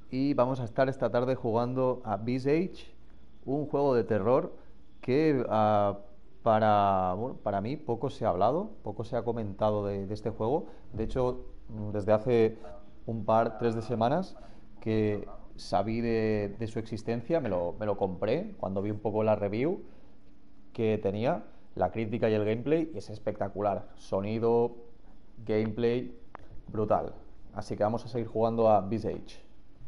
y vamos a estar esta tarde jugando a Visage, un juego de terror que para mí poco se ha hablado, poco se ha comentado de este juego. De hecho, desde hace tres de semanas que sabí de su existencia, me lo compré cuando vi un poco la review que tenía, la crítica y el gameplay, y es espectacular. Sonido, gameplay, brutal. Así que vamos a seguir jugando a Visage.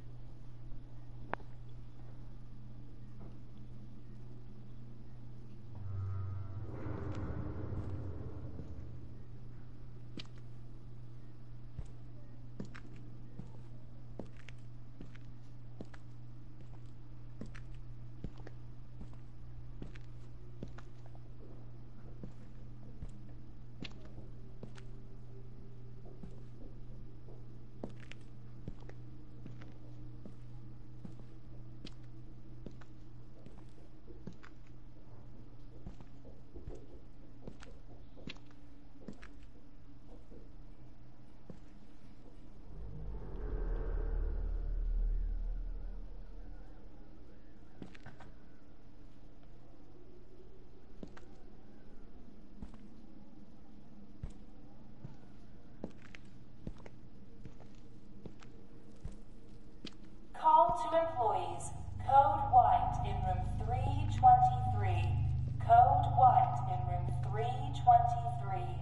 Call to employees. Code white in room 323. Code white in room 323.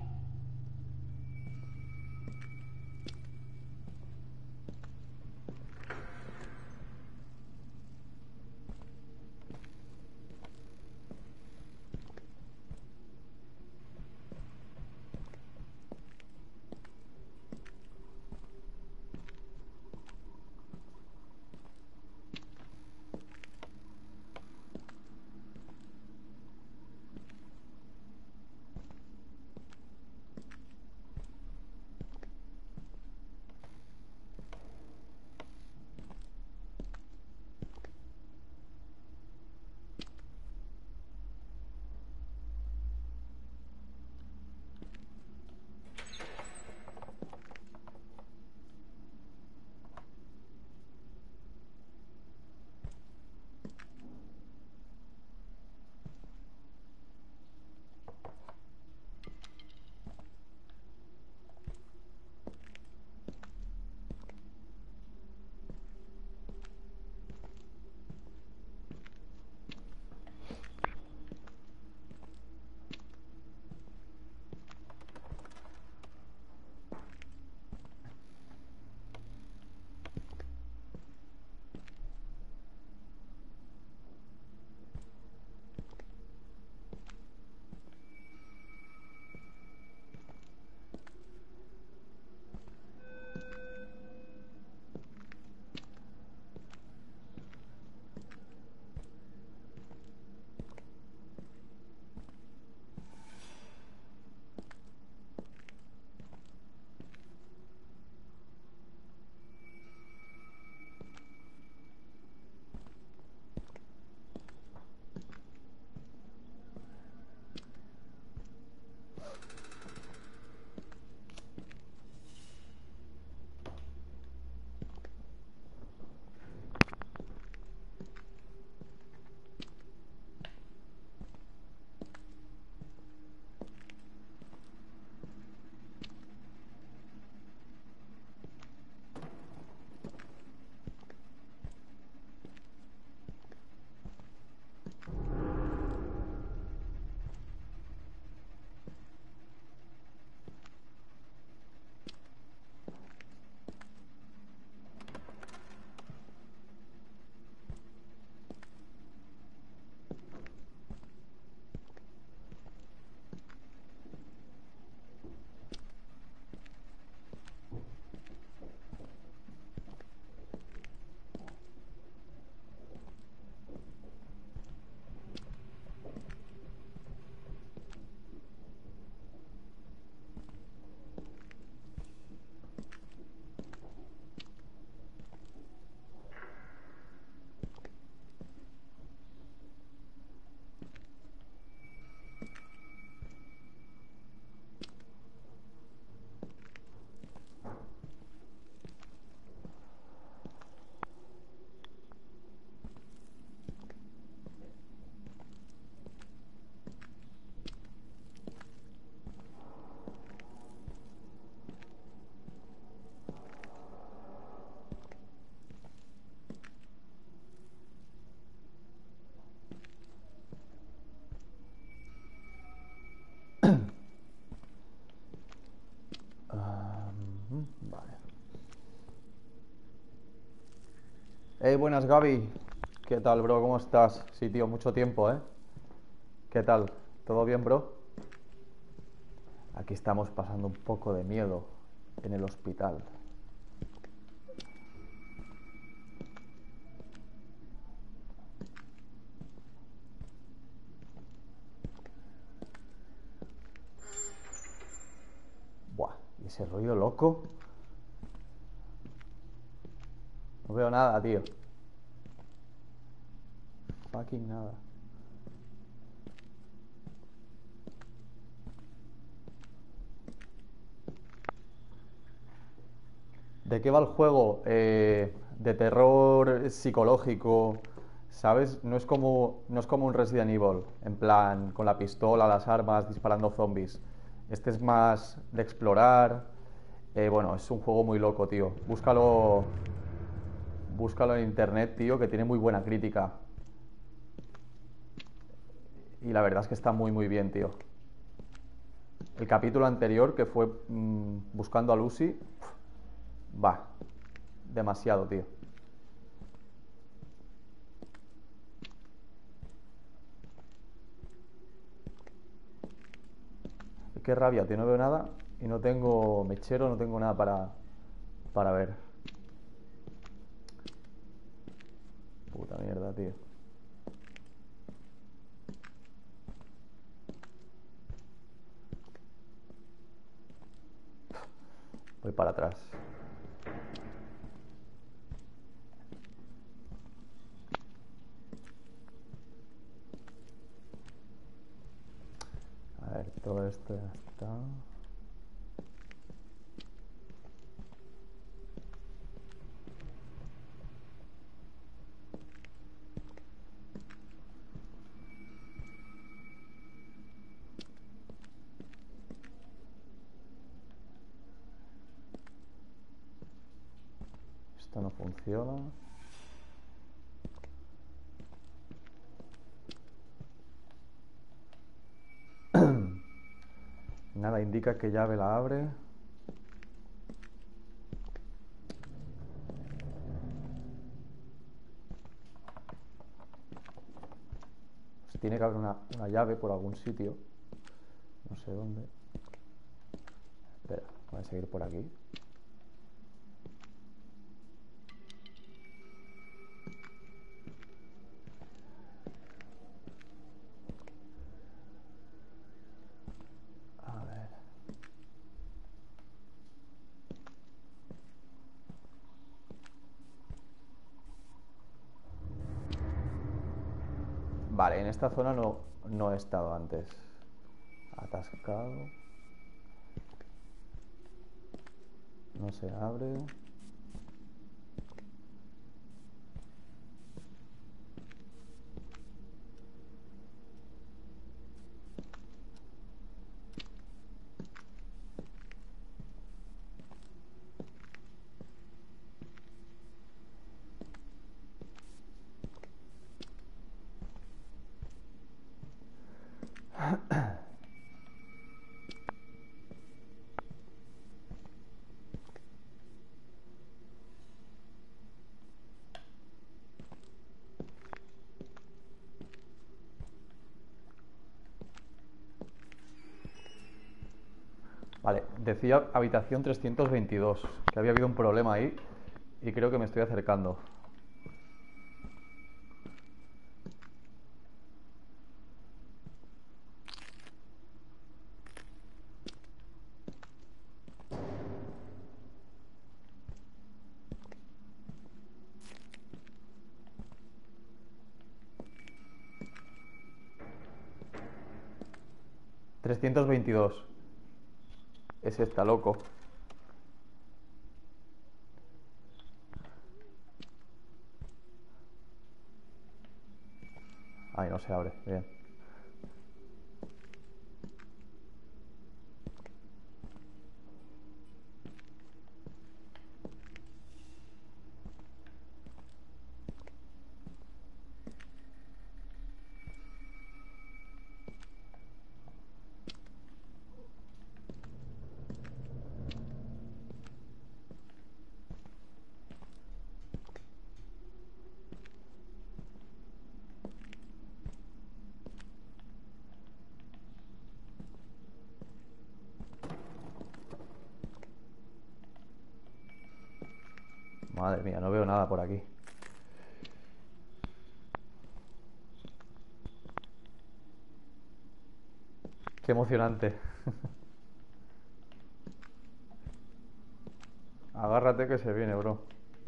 Hey, buenas Gaby. ¿Qué tal, bro? ¿Cómo estás? Sí, tío, mucho tiempo, ¿eh? ¿Qué tal? ¿Todo bien, bro? Aquí estamos pasando un poco de miedo en el hospital. Buah, ¿y ese ruido loco? No veo nada, tío. Fucking nada. ¿De qué va el juego? De terror psicológico, ¿sabes? No es como un Resident Evil, en plan, con la pistola, las armas, disparando zombies. Este es más de explorar. Bueno, es un juego muy loco, tío. Búscalo en internet, tío, que tiene muy buena crítica. Y la verdad es que está muy, muy bien, tío. El capítulo anterior, que fue buscando a Lucy, va, demasiado, tío. Qué rabia, tío, no veo nada y no tengo mechero, no tengo nada para ver. Puta mierda, tío. Voy para atrás. A ver, todo esto ya está. Esto no funciona. Nada indica qué llave la abre. Pues tiene que haber una llave por algún sitio. No sé dónde. Espera, voy a seguir por aquí. A ver. Vale, en esta zona no he estado antes. Atascado. No se abre. Vale, decía habitación 322, que había habido un problema ahí y creo que me estoy acercando. 322. Es esta, loco. Ay, no se abre. Bien. Madre mía, no veo nada por aquí. Qué emocionante. Agárrate que se viene, bro.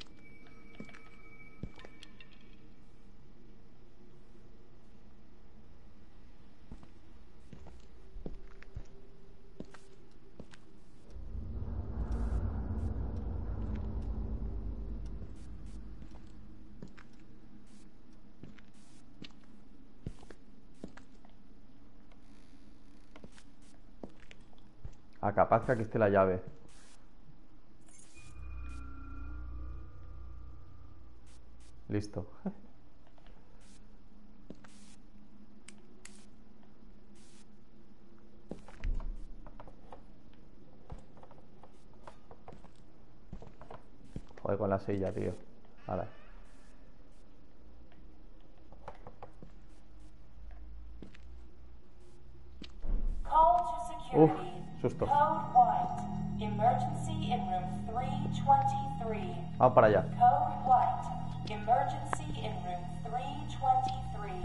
Ah, capaz que aquí esté la llave. Listo. Joder, con la silla, tío. Vale. Call to Uf, security. susto. Code White. Emergency in room 323. Vamos para allá. Code White. Emergency in room 323.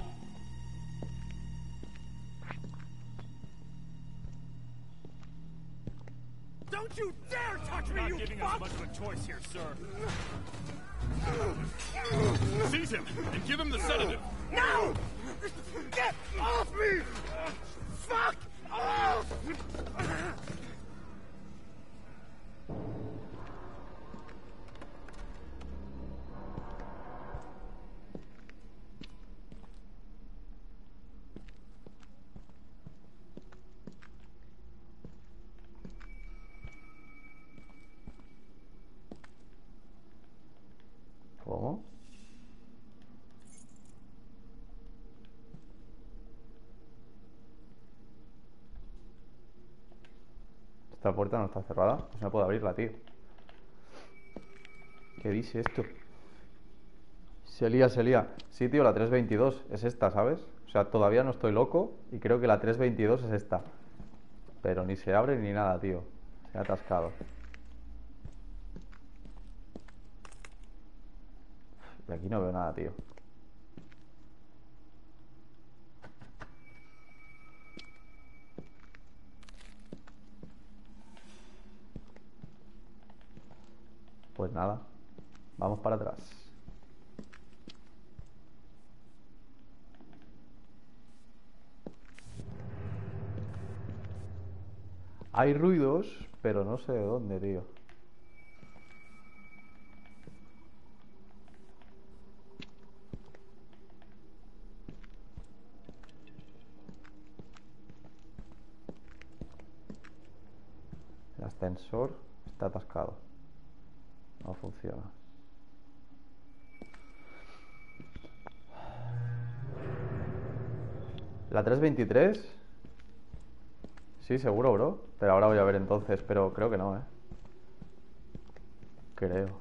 Don't you dare touch me, you Giving fuck! us much of a choice here, sir. Seize him and give him the sedative. No! Get off me! Fuck off! ¿Cómo? Esta puerta no está cerrada. Pues no puedo abrirla, tío. ¿Qué dice esto? Se lía, se lía. Sí, tío, la 322 es esta, ¿sabes? O sea, todavía no estoy loco y creo que la 322 es esta. Pero ni se abre ni nada, tío. Se ha atascado. Y aquí no veo nada, tío. Pues nada. Vamos para atrás. Hay ruidos, pero no sé de dónde, tío. El ascensor está atascado. No funciona. ¿La 323? Sí, seguro, bro. Pero ahora voy a ver entonces. Pero creo que no, ¿eh? Creo.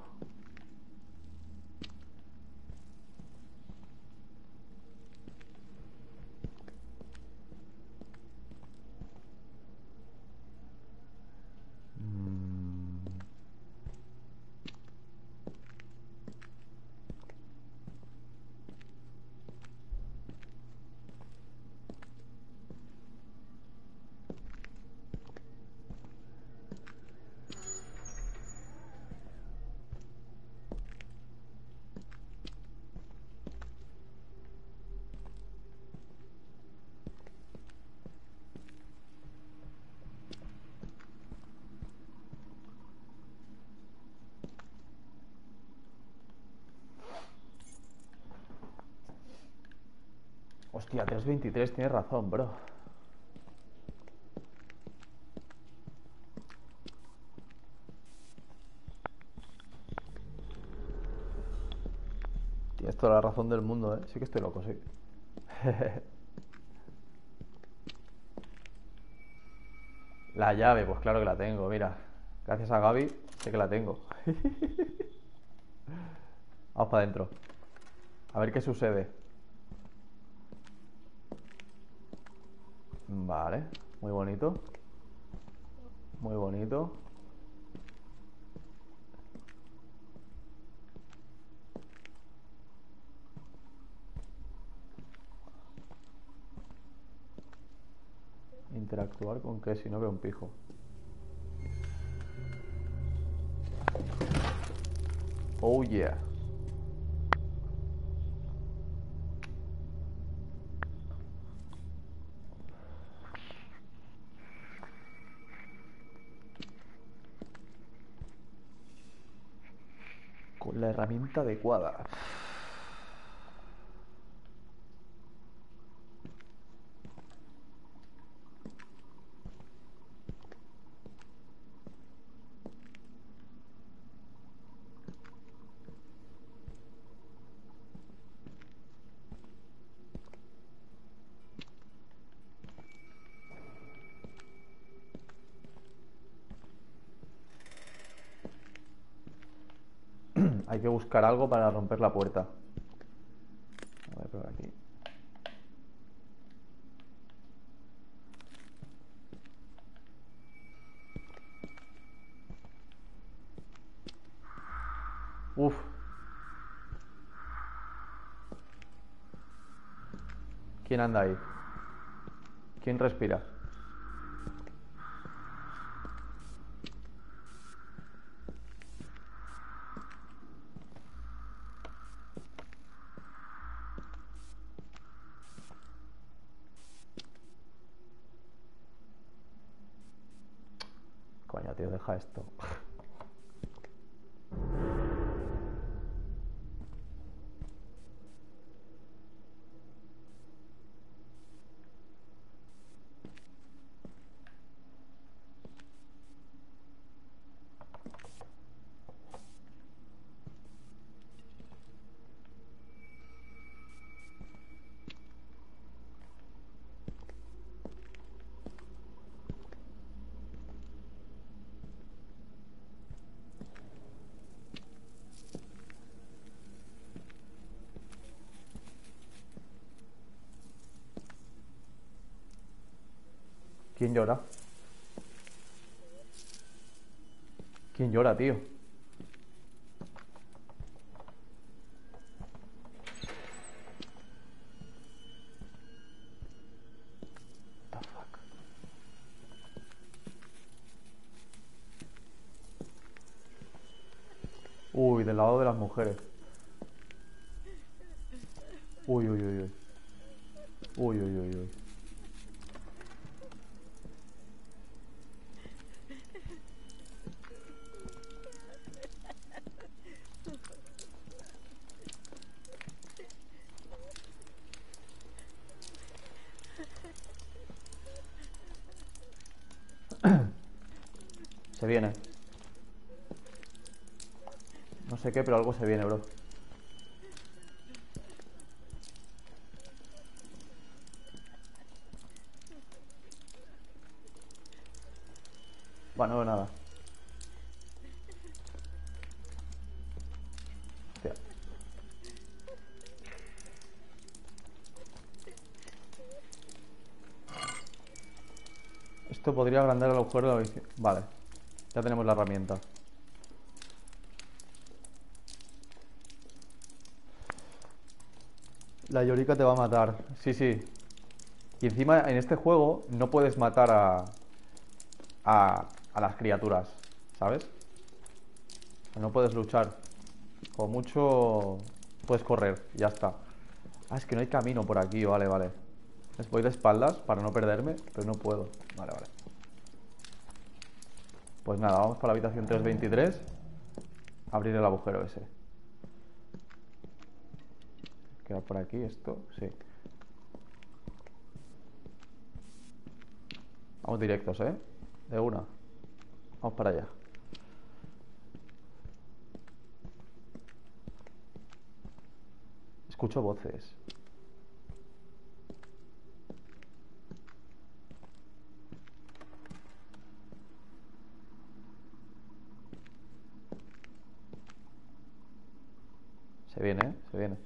Hostia, 323, tienes razón, bro. Tienes toda la razón del mundo, ¿eh? Sí que estoy loco, sí. La llave, pues claro que la tengo, mira. Gracias a Gaby, sé que la tengo. Vamos para adentro. A ver qué sucede. Vale, muy bonito. Muy bonito. Interactuar con qué si no veo un pijo. Oh yeah. Con la herramienta adecuada. Hay que buscar algo para romper la puerta. A ver, por aquí. Uf. ¿Quién anda ahí? ¿Quién respira? Coño, tío, deja esto. ¿Quién llora? ¿Quién llora, tío? What the fuck? Uy, del lado de las mujeres. Uy, uy, uy, uy. Uy, uy, uy, uy. Se viene. No sé qué, pero algo se viene, bro. Bueno, no veo nada. Hostia. Esto podría agrandar el agujero de la visión. Vale. Ya tenemos la herramienta. La llorica te va a matar. Sí, sí. Y encima en este juego no puedes matar a las criaturas, ¿sabes? No puedes luchar. Como mucho puedes correr, y ya está. Ah, es que no hay camino por aquí, vale, vale. Voy de espaldas para no perderme, pero no puedo. Vale, vale. Pues nada, vamos para la habitación 323. Abrir el agujero ese. Queda por aquí esto, sí. Vamos directos, ¿eh? De una. Vamos para allá. Escucho voces. Se viene, ¿eh? Se viene.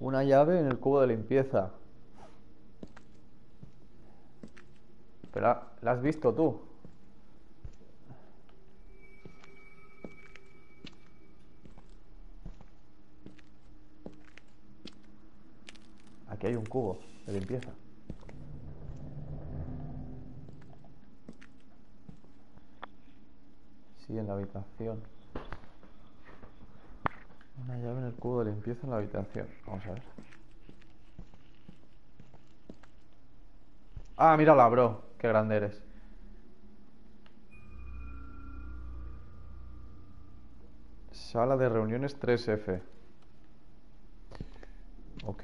Una llave en el cubo de limpieza. Pero ¿la has visto tú? Aquí hay un cubo de limpieza. Sí, en la habitación. Una llave en el cubo de limpieza en la habitación. Vamos a ver. Ah, mírala, bro. Qué grande eres. Sala de reuniones 3F. Ok.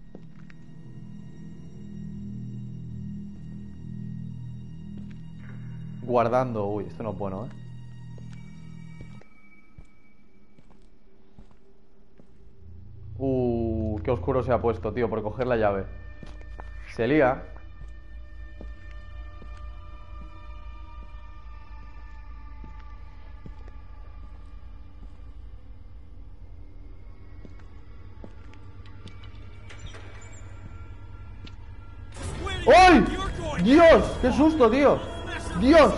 Guardando. Uy, esto no es bueno, ¿eh? Qué oscuro se ha puesto, tío, por coger la llave. Se lía. ¡Ay! ¡Dios! ¡Qué susto, tío! ¡Dios!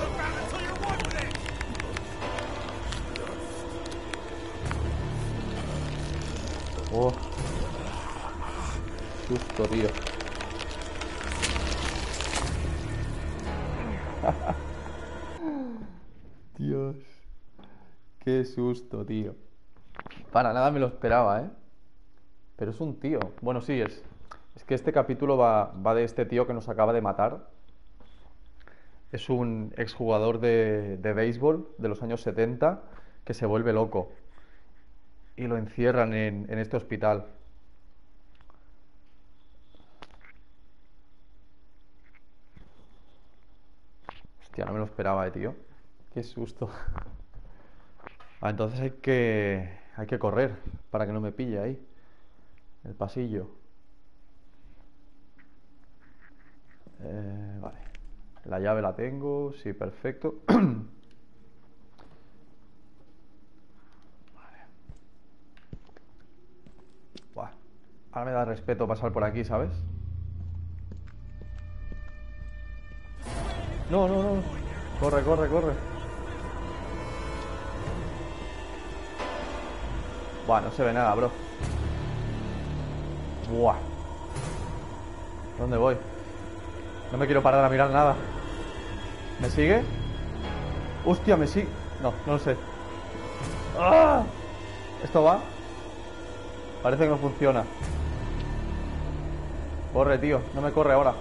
Oh. Susto, tío. Dios. Qué susto, tío. Para nada me lo esperaba, ¿eh? Pero es un tío. Bueno, sí, es que este capítulo va de este tío que nos acaba de matar. Es un exjugador de béisbol de los años 70 que se vuelve loco. Y lo encierran en este hospital. Hostia, no me lo esperaba, tío. Qué susto. Ah, entonces hay que correr para que no me pille ahí. El pasillo. Vale. La llave la tengo. Sí, perfecto. Vale. Buah. Ahora me da respeto pasar por aquí, ¿sabes? No, no, no. Corre, corre, corre. Buah, no se ve nada, bro. Buah. ¿Dónde voy? No me quiero parar a mirar nada. ¿Me sigue? Hostia, me sigue. No, no lo sé. ¡Ah! ¿Esto va? Parece que no funciona. Corre, tío. No me corre ahora.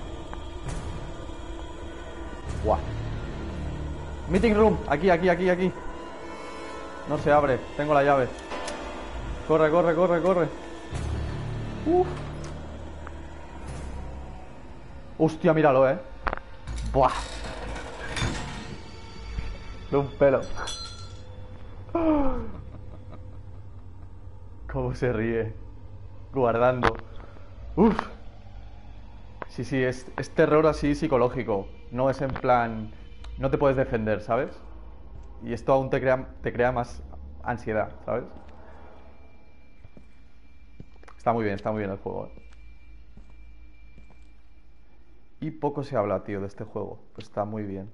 Buah. Meeting room. Aquí, aquí, aquí, aquí. No se abre. Tengo la llave. Corre, corre, corre, corre. Uf. Hostia, míralo, Buah. De un pelo. Cómo se ríe. Guardando. Uf. Sí, sí, es terror así psicológico. No es en plan... No te puedes defender, ¿sabes? Y esto aún te crea más ansiedad, ¿sabes? Está muy bien el juego. Y poco se habla, tío, de este juego. Pues está muy bien.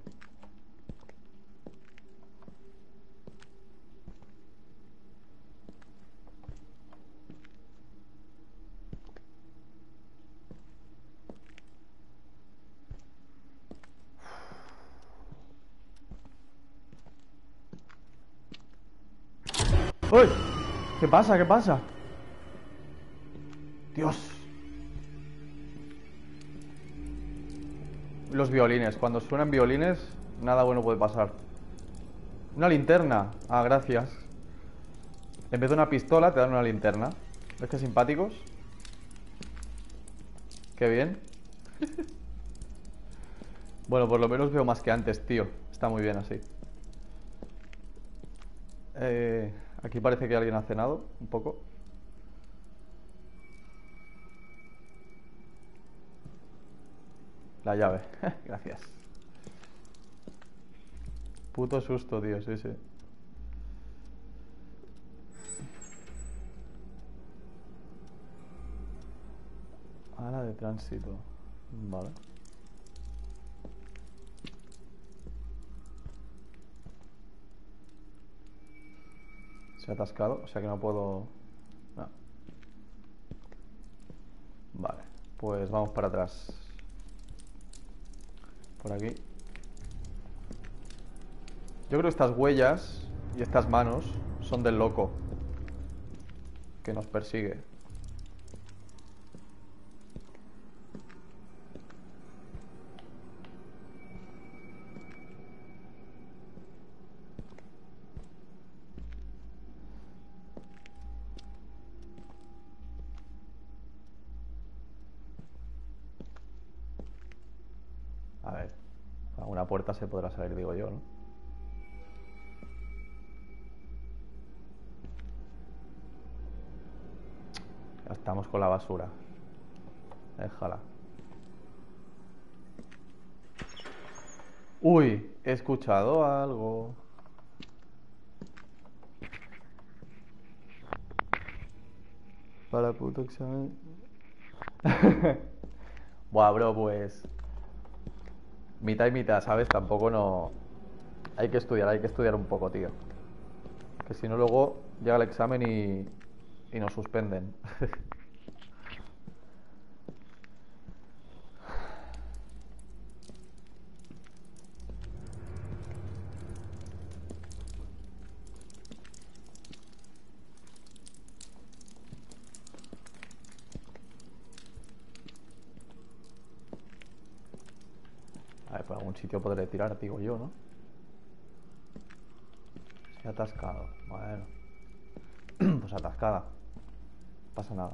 ¡Uy! ¿Qué pasa? ¿Qué pasa? Dios. Los violines. Cuando suenan violines, nada bueno puede pasar. Una linterna. Ah, gracias. En vez de una pistola, te dan una linterna. ¿Ves qué simpáticos? Qué bien. Bueno, por lo menos veo más que antes, tío. Está muy bien así. Aquí parece que alguien ha cenado un poco. La llave. Gracias. Puto susto, tío, sí, sí. tránsito. Vale. Se ha atascado, o sea que no puedo... No. Vale, pues vamos para atrás. Por aquí. Yo creo que estas huellas y estas manos son del loco que nos persigue. A ver, a una puerta se podrá salir, digo yo, ¿no? Ya estamos con la basura. Déjala. Uy, he escuchado algo. Para puto examen. Buah, bro, pues... mitad y mitad, ¿sabes? Tampoco no... hay que estudiar un poco, tío. Que si no luego llega el examen y nos suspenden. A ver, por algún sitio podré tirar, digo yo, ¿no? Se ha atascado. Bueno. Pues atascada. No pasa nada.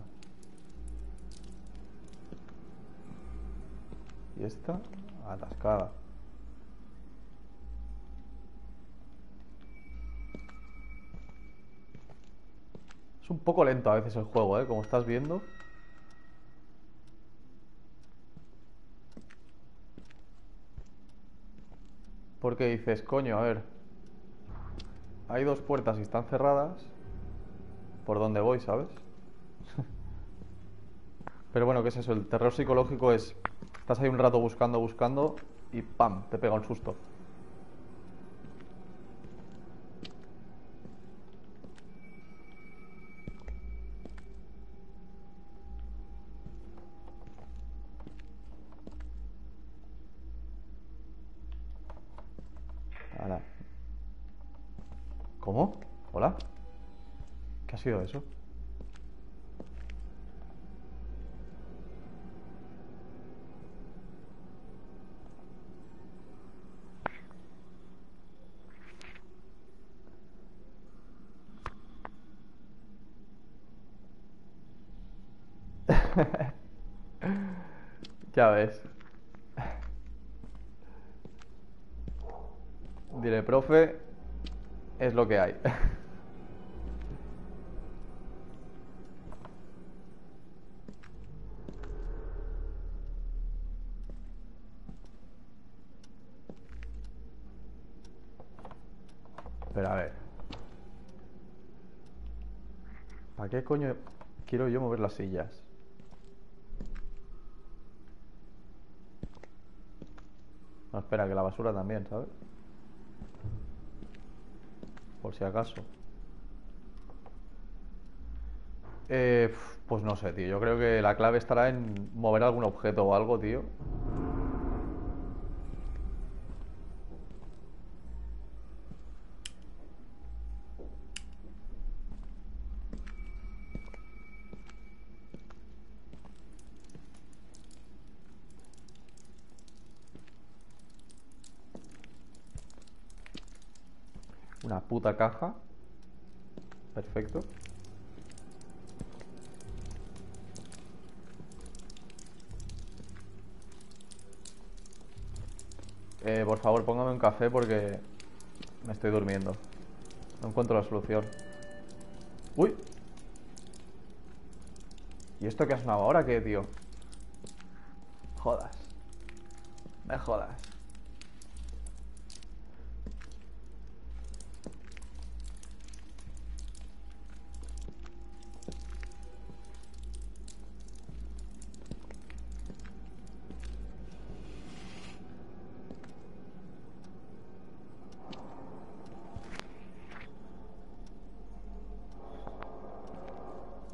Y esta, atascada. Es un poco lento a veces el juego, ¿eh? Como estás viendo. Porque dices, coño, a ver. Hay dos puertas y están cerradas. ¿Por dónde voy, sabes? Pero bueno, ¿qué es eso? El terror psicológico es... estás ahí un rato buscando y ¡pam! Te pega un susto. Ahora. ¿Cómo? ¿Hola? ¿Qué ha sido eso? Ya ves. Diré, profe, es lo que hay. Pero a ver. ¿Para qué coño quiero yo mover las sillas? No, espera, que la basura también, ¿sabes? Por si acaso. Pues no sé, tío. Yo creo que la clave estará en mover algún objeto o algo, tío. Una puta caja. Perfecto. Por favor, póngame un café porque me estoy durmiendo. No encuentro la solución. ¡Uy! ¿Y esto qué ha sonado ahora qué, tío? Jodas. Me jodas.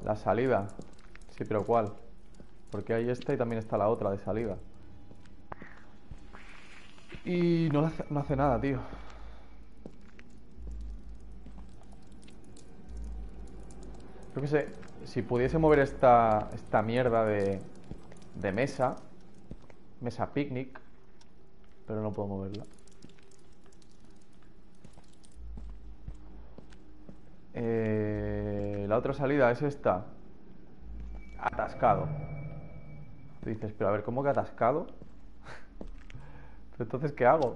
La salida. Sí, pero ¿cuál? Porque hay esta y también está la otra de salida. Y no hace nada, tío. Yo qué sé, si pudiese mover esta mierda de mesa picnic, pero no puedo moverla. La otra salida es esta. Atascado. Tú dices, pero a ver, ¿cómo que atascado? Pero entonces, ¿qué hago?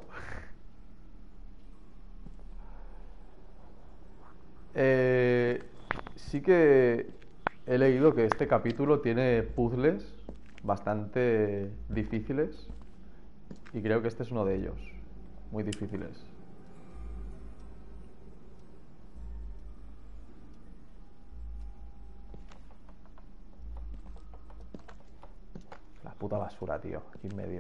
Sí que he leído que este capítulo tiene puzzles bastante difíciles y creo que este es uno de ellos, muy difíciles. La puta basura, tío, aquí en medio.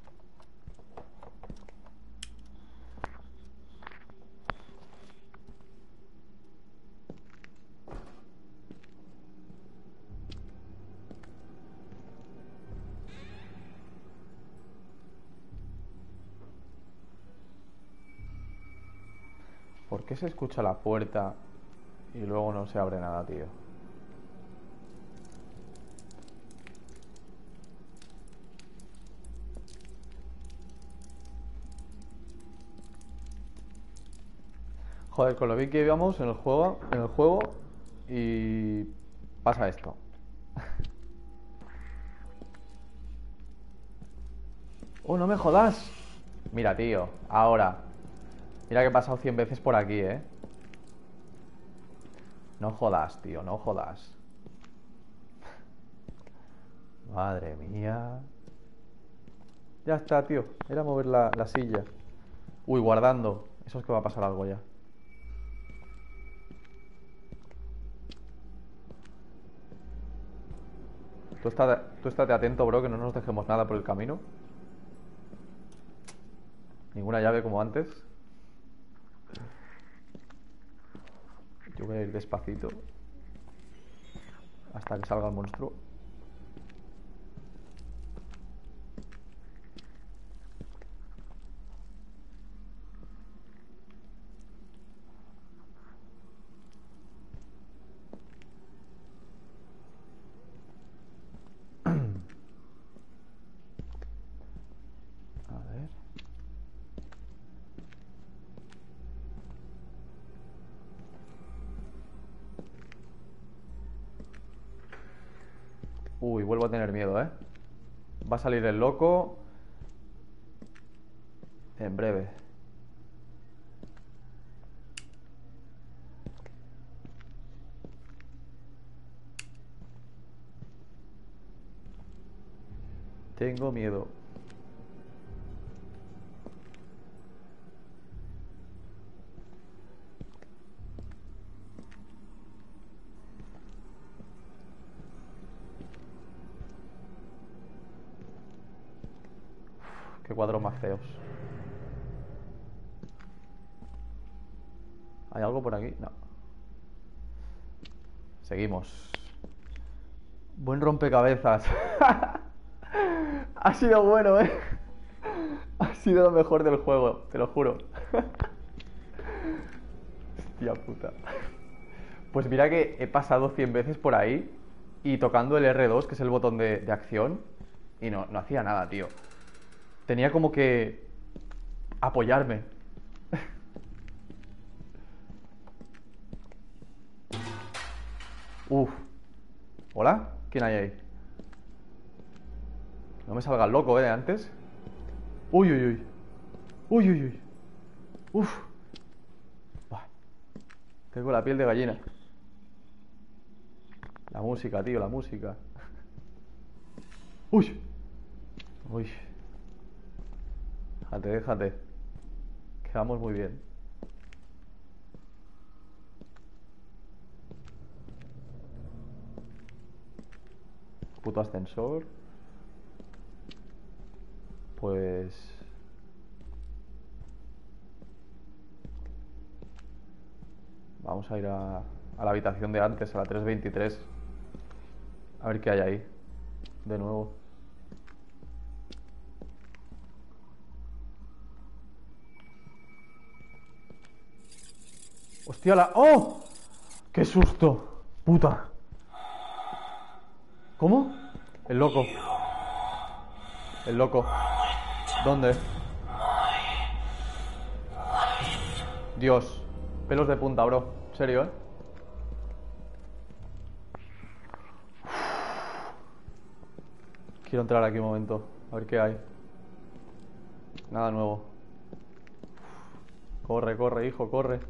¿Por qué se escucha la puerta y luego no se abre nada, tío? Joder, con lo bien que íbamos en el juego y pasa esto. ¡Oh, no me jodas! Mira, tío, ahora. Mira que he pasado 100 veces por aquí, ¿eh? No jodas, tío, no jodas. Madre mía. Ya está, tío. Era mover la silla. Uy, guardando. Eso es que va a pasar algo ya. Tú estate atento, bro, que no nos dejemos nada por el camino. Ninguna llave como antes. Yo voy a ir despacito hasta que salga el monstruo. A ver. Uy, vuelvo a tener miedo, ¿eh? Va a salir el loco en breve. Tengo miedo. Qué cuadros más feos. ¿Hay algo por aquí? No. Seguimos. Buen rompecabezas. Ha sido bueno, ¿eh? Ha sido lo mejor del juego, te lo juro. Hostia puta. Pues mira que he pasado 100 veces por ahí y tocando el R2, que es el botón de acción, y no hacía nada, tío. Tenía como que apoyarme. Uf. ¿Hola? ¿Quién hay ahí? No me salga el loco, de antes. Uy, uy, uy. Uy, uy, uy. Uf. Buah. Tengo la piel de gallina. La música, tío, la música. Uy. Uy. Déjate, déjate. Quedamos muy bien. Puto ascensor. Pues... vamos a ir a la habitación de antes, a la 323. A ver qué hay ahí. De nuevo. ¡Hostia, la... ¡Oh! ¡Qué susto! ¡Puta! ¿Cómo? El loco. El loco. ¿Dónde? Dios. Pelos de punta, bro. ¿En serio, eh? Quiero entrar aquí un momento. A ver qué hay. Nada nuevo. Corre, corre, hijo, corre.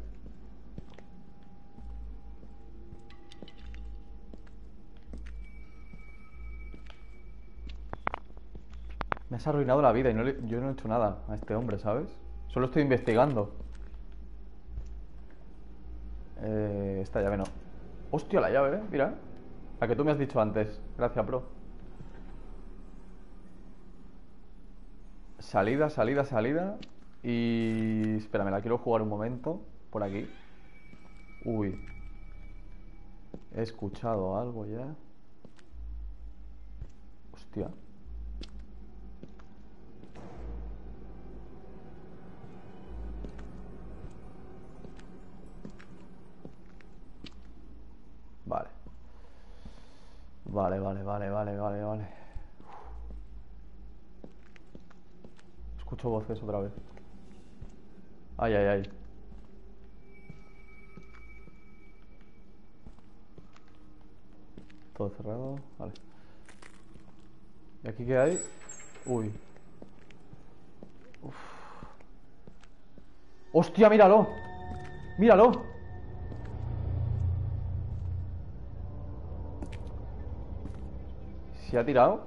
Me has arruinado la vida y yo no he hecho nada a este hombre, ¿sabes? Solo estoy investigando. Esta llave no. Hostia, la llave, mira. La que tú me has dicho antes. Gracias, bro. Salida, salida, salida. Y... espera, me la quiero jugar un momento. Por aquí. Uy. He escuchado algo ya. Hostia. Vale. Vale, vale, vale, vale, vale, vale. Escucho voces otra vez. Ay, ay, ay. Todo cerrado. Vale. ¿Y aquí qué hay? Uy. Uf. ¡Hostia, míralo! ¡Míralo! ¿Se ha tirado?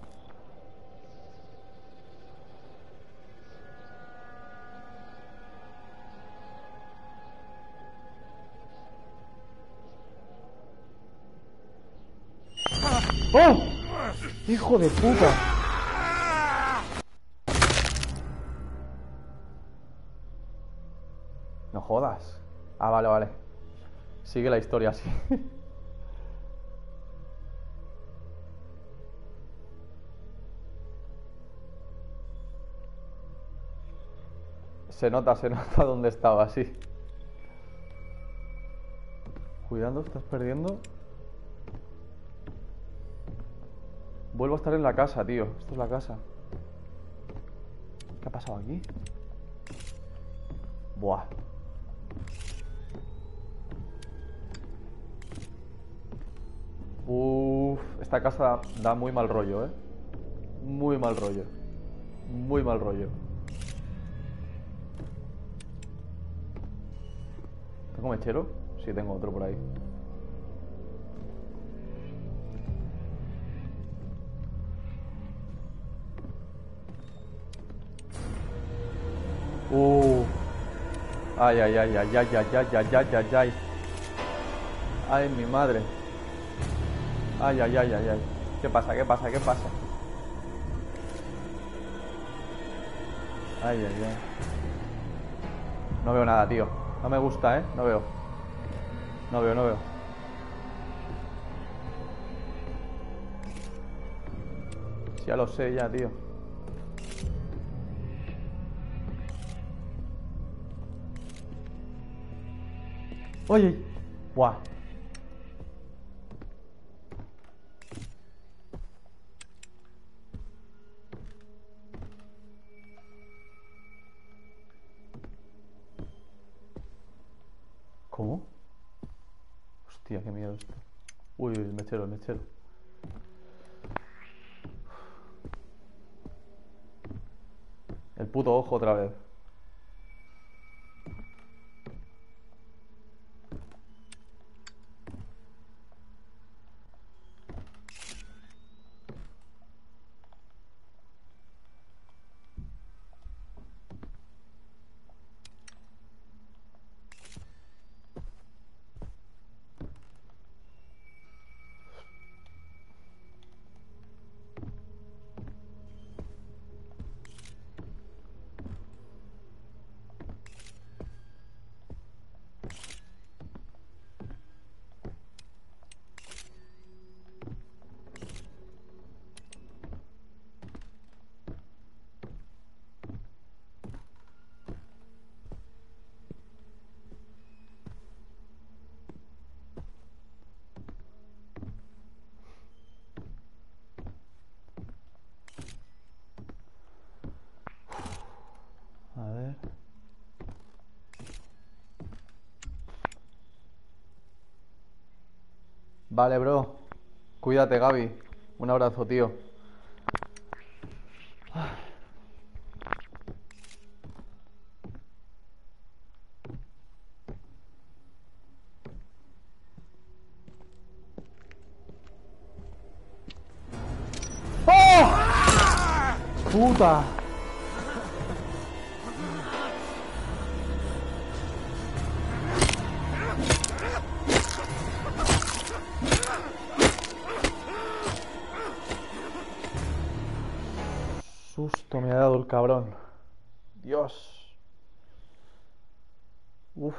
¡Oh! ¡Hijo de puta! No jodas. Ah, vale, vale. Sigue la historia así. Se nota dónde estaba, sí. Cuidado, estás perdiendo. Vuelvo a estar en la casa, tío. Esto es la casa. ¿Qué ha pasado aquí? Buah. Uff, esta casa da muy mal rollo, muy mal rollo. Muy mal rollo. ¿Tengo mechero? Sí, tengo otro por ahí. Ay, ay, ay, ay, ay, ay, ay, ay, ay, ay, ay. Ay, mi madre. Ay, ay, ay, ay, ay. ¿Qué pasa? ¿Qué pasa? ¿Qué pasa? Ay, ay, ay. No veo nada, tío. No me gusta, ¿eh? No veo. No veo, no veo. Sí, ya lo sé, ya, tío. Oye. Buah. ¿Cómo? Hostia, qué miedo esto. Uy, el mechero, el mechero. El puto ojo otra vez. Vale, bro. Cuídate, Gaby. Un abrazo, tío. ¡Oh! ¡Puta! Susto me ha dado el cabrón. Dios. Uf.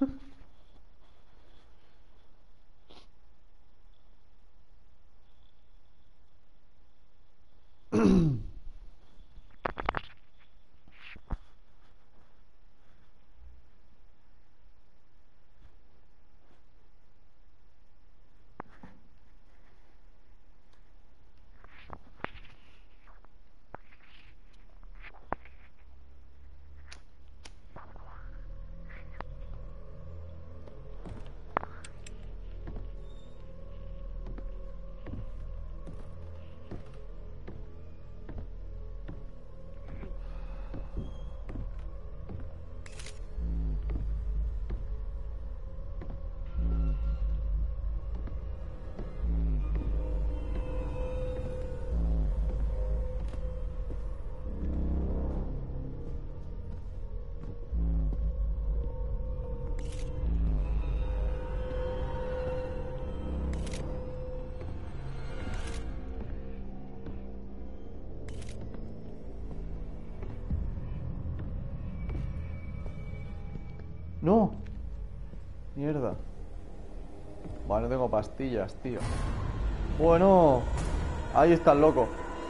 No. Mierda. Vale, no tengo pastillas, tío. Bueno. Ahí está el loco.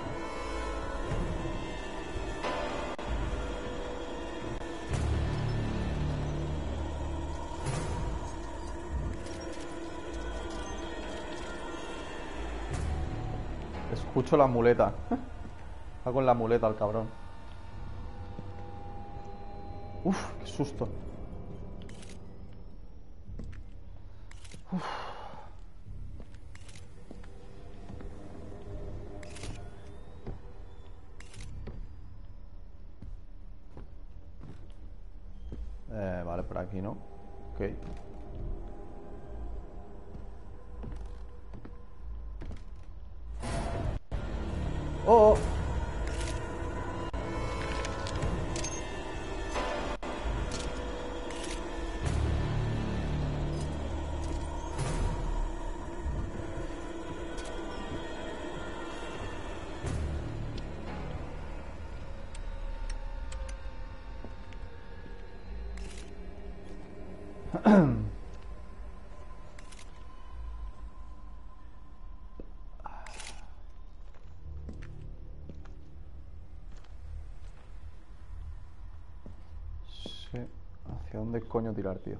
Escucho la muleta. Va con la muleta el cabrón. Uf, qué susto. Vale, por aquí, ¿no? Ok. Oh, oh. Sí. ¿Hacia dónde coño tirar, tío?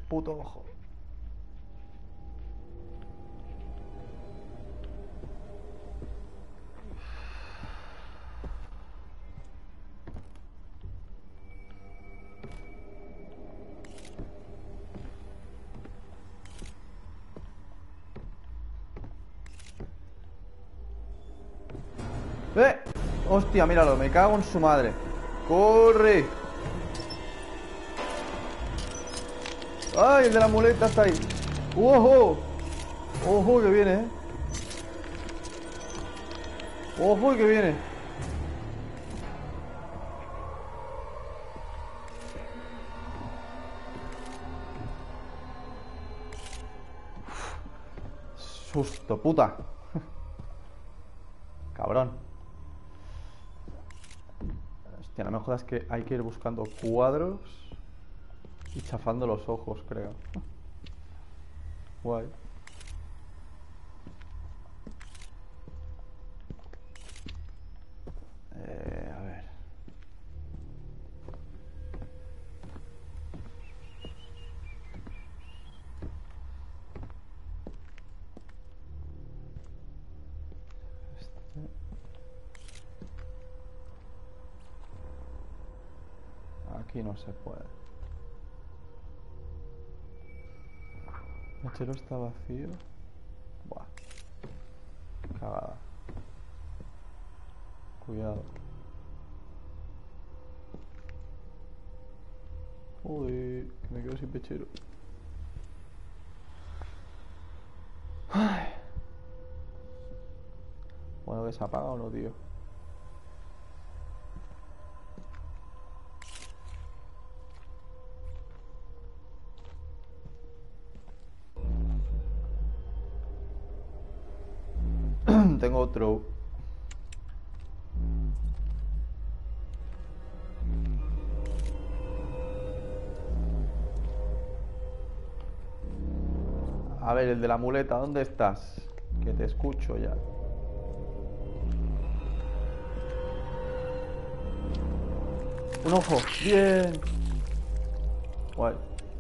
puto ojo. Hostia, míralo, me cago en su madre. ¡Corre! ¡Ay, el de la muleta está ahí! ¡Ojo! ¡Ojo que viene, ¡Ojo que viene! Susto, puta. Cabrón. Hostia, no me jodas que hay que ir buscando cuadros y chafando los ojos, creo. Guay. A ver. Aquí no se puede. El mechero está vacío. Buah. Cagada. Cuidado. Joder, que me quedo sin pechero. Ay. Bueno, que se apaga o no, tío. Tengo otro. A ver, el de la muleta, ¿dónde estás? Que te escucho ya. Un ojo, bien. Guay.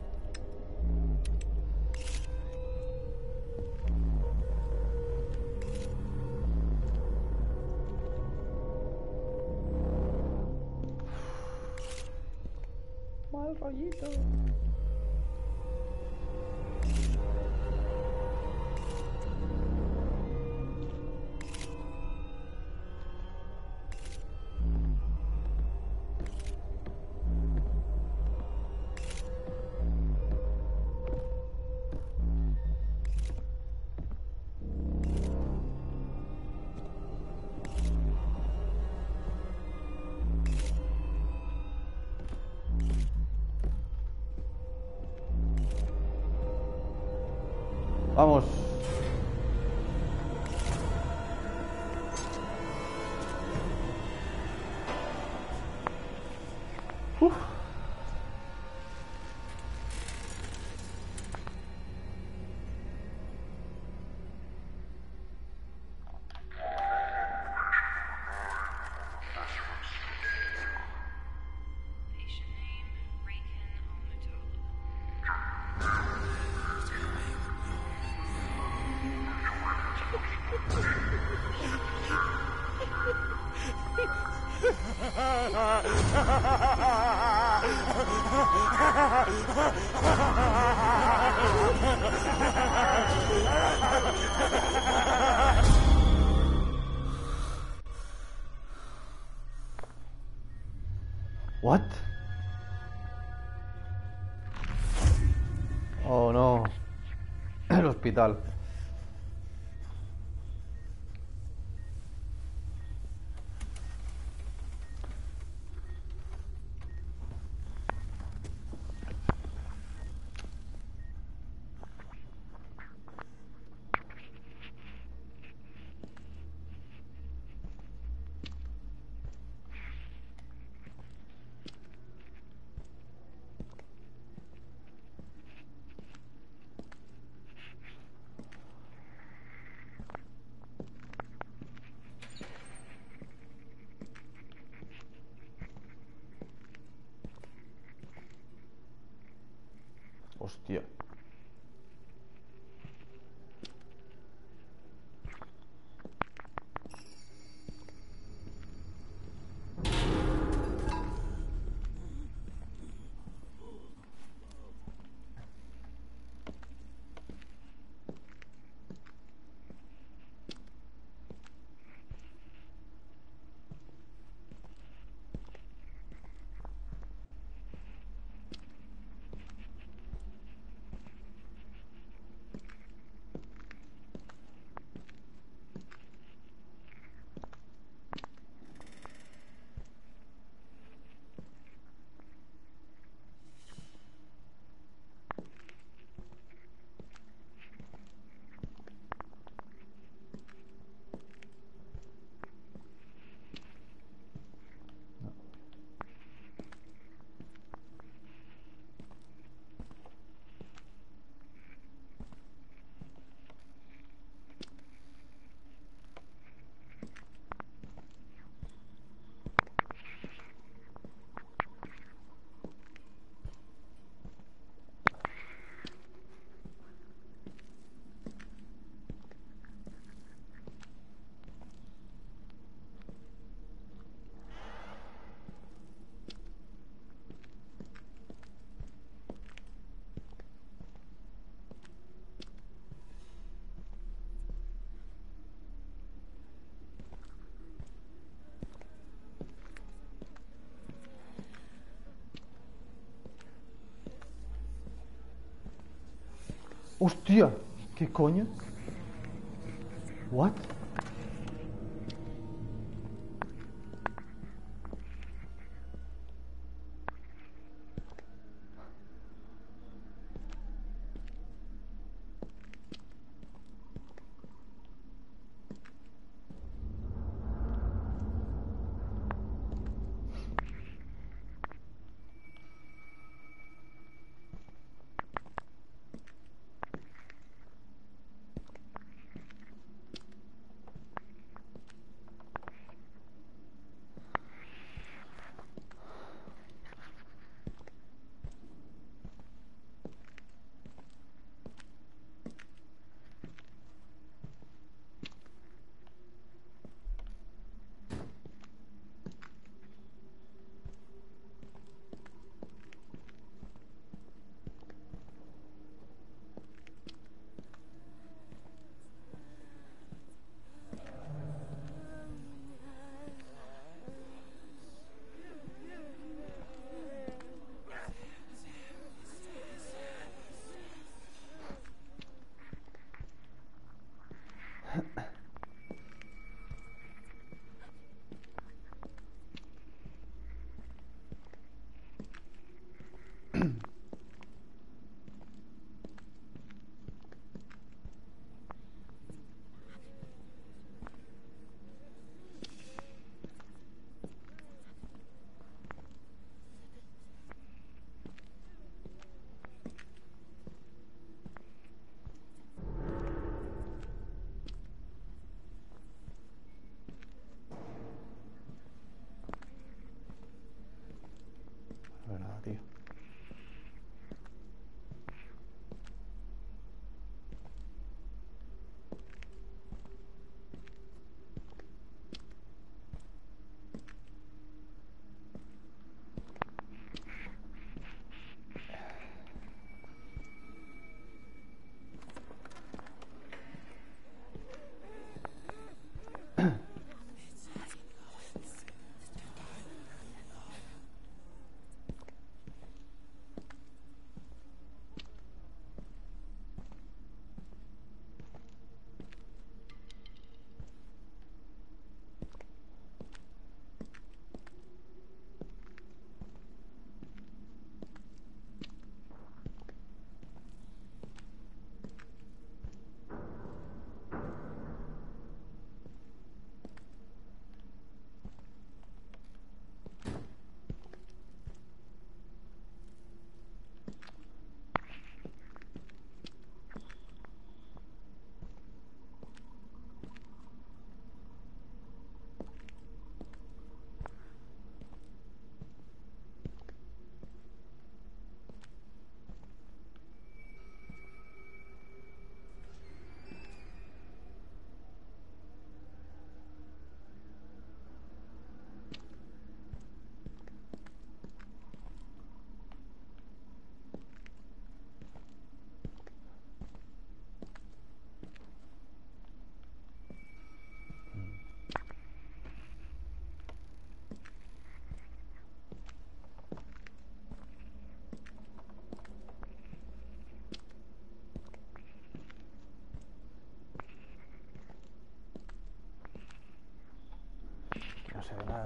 Mal rollito. Vamos. Uf. What? Oh no. El hospital. Hostia. Hostia, ¿qué coño? What?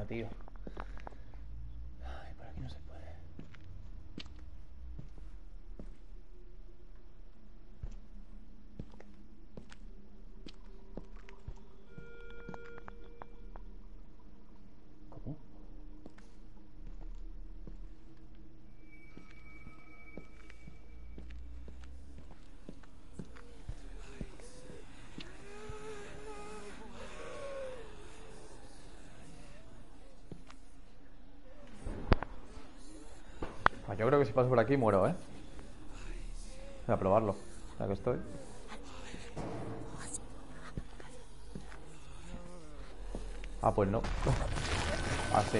nada, tío. Ay, por aquí no se puede. ¿Cómo? Pues yo creo que si paso por aquí muero, ¿eh? Voy a probarlo. Ya que estoy. Ah, pues no. Así.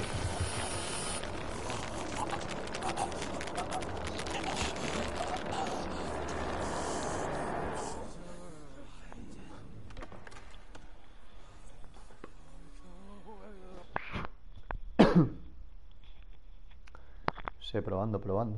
Sí, probando, probando.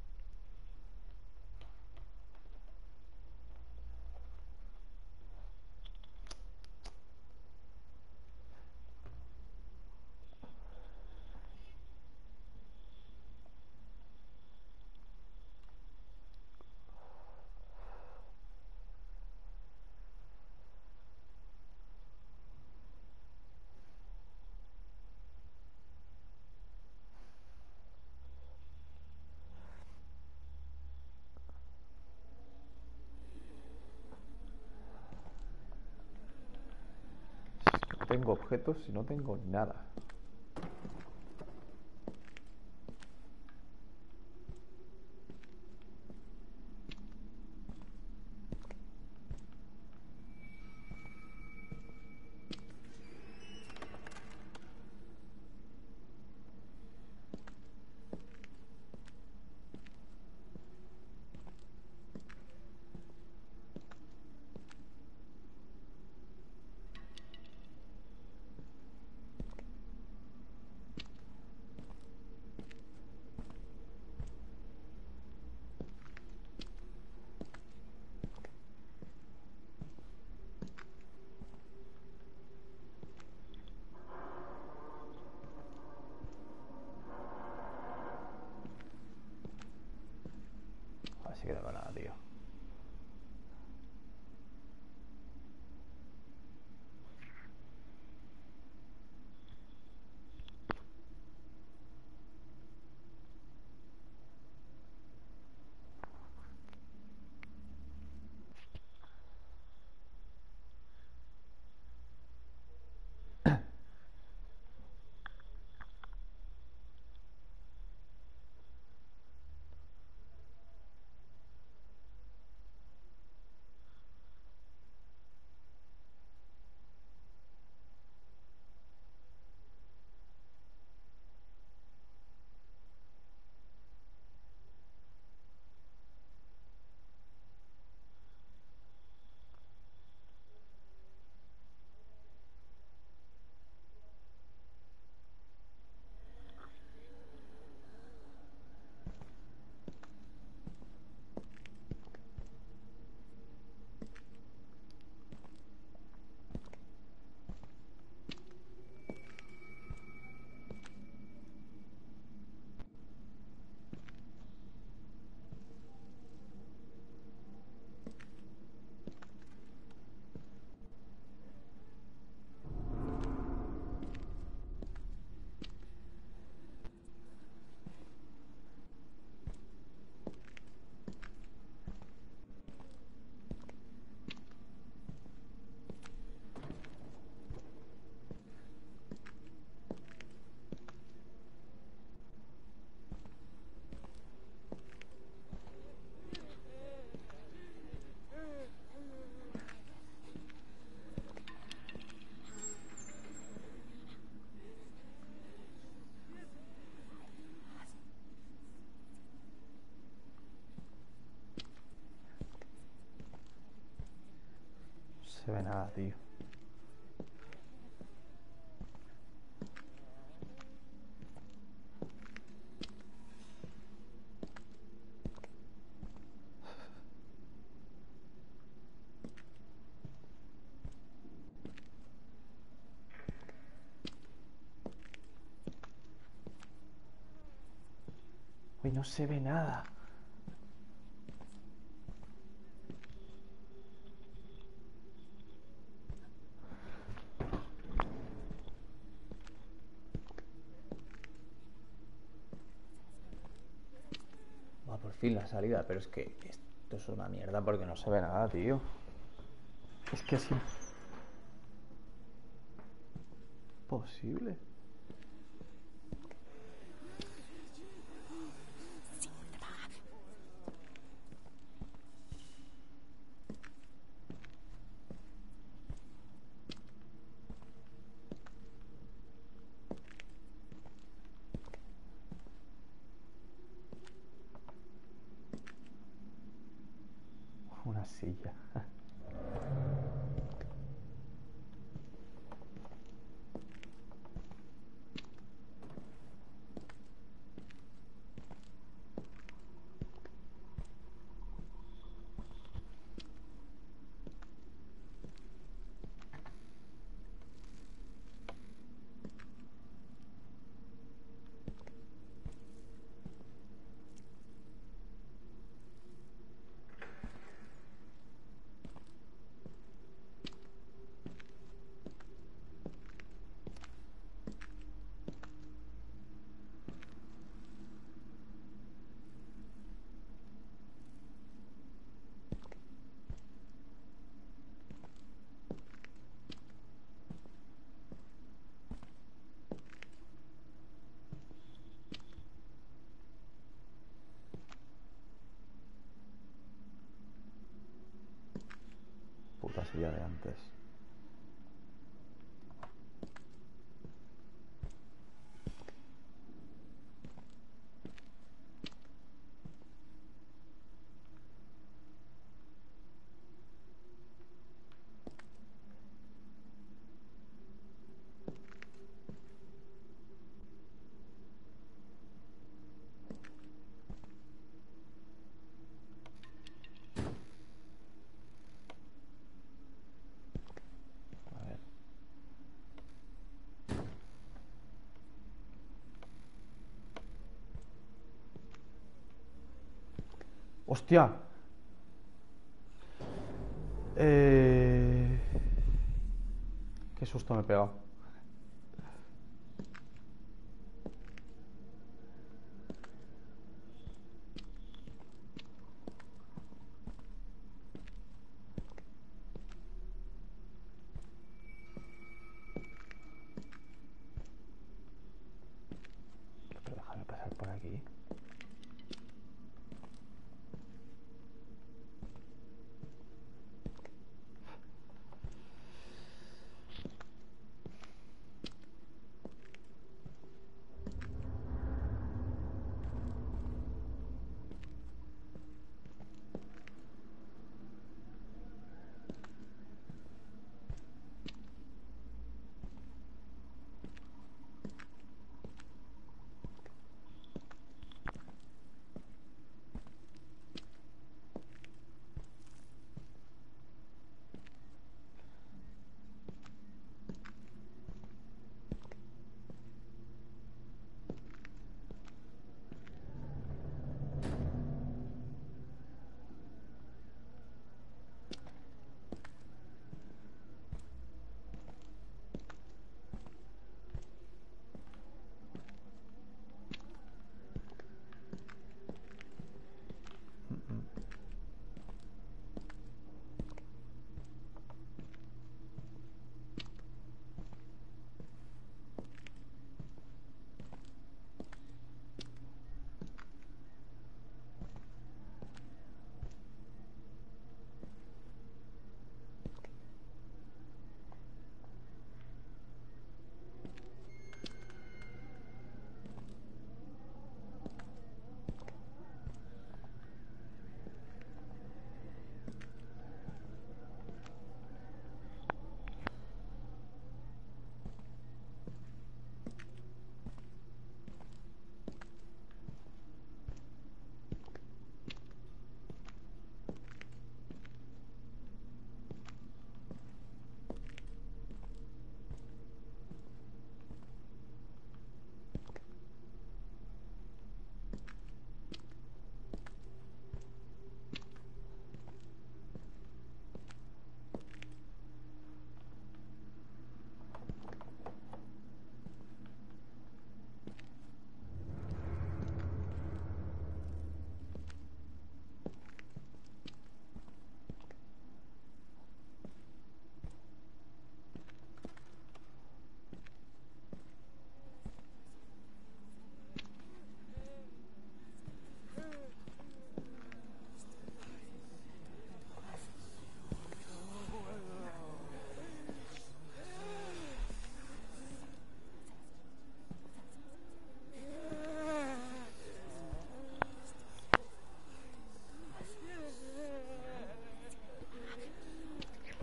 No tengo objetos y no tengo nada. Así que no veo nada, tío. No se ve nada, tío. Papi, no se ve nada. Va, por fin la salida, pero es que esto es una mierda porque no se ve nada, tío. Es que es imposible. Una silla. Puta silla de antes. A ver. ¡Hostia! Qué susto me he pegado. Pero déjame pasar por aquí.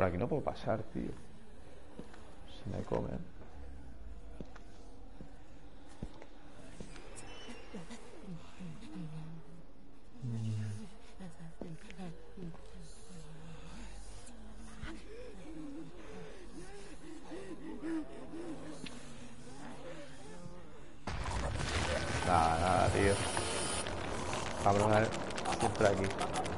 Por aquí no puedo pasar, tío. Se me comen. Nada, tío. Cabrón, siempre aquí.